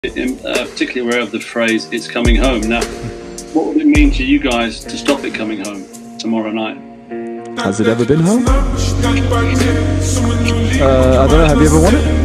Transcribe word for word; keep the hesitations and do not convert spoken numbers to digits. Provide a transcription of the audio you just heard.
uh, particularly aware of the phrase "it's coming home." Now, what would it mean to you guys to stop it coming home tomorrow night? Has it ever been home? Uh, I don't know. Have you ever won it?